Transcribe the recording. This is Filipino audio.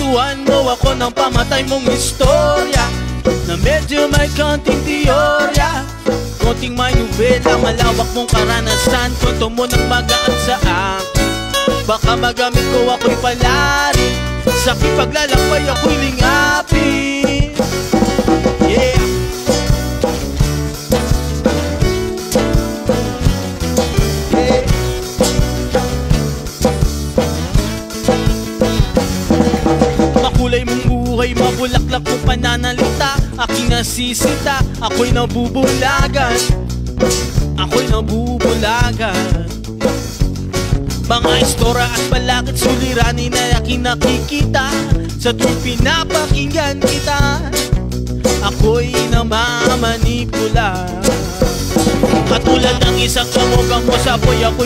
Kwentuhan mo ako ng pamatay mong istorya na medyo may konting teorya, konting may nubela, malawak mong karanasan. Kwento mo ng magaan sa akin, baka magamit ko ako'y palarin. Sa aking paglalakbay ako'y lingapin. Yeah. Makulay mong buhay, mabulaklak mong pananalita, aking nasisita, ako'y nabubulagan. Ako'y nabubulagan. Mga istorya at balakid, suliranin na aking nakikita sa tuwing pinapakinggan kita. Ako'y namamanipula, katulad ng isang kamukha mo sa apoy, ako'y